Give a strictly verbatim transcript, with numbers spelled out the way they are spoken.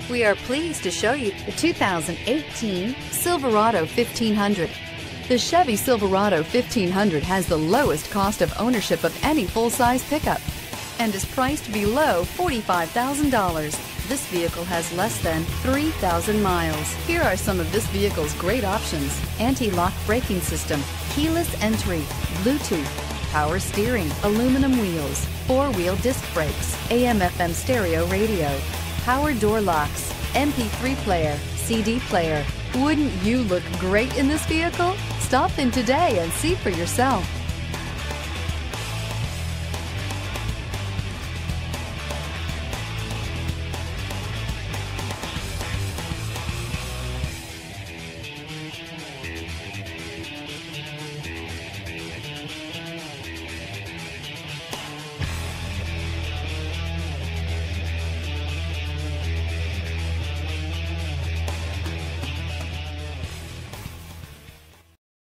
We are pleased to show you the two thousand eighteen Silverado fifteen hundred. The Chevy Silverado fifteen hundred has the lowest cost of ownership of any full-size pickup and is priced below forty-five thousand dollars. This vehicle has less than three thousand miles. Here are some of this vehicle's great options: anti-lock braking system, keyless entry, Bluetooth, power steering, aluminum wheels, four-wheel disc brakes, A M F M stereo radio, power door locks, M P three player, C D player. Wouldn't you look great in this vehicle? Stop in today and see for yourself.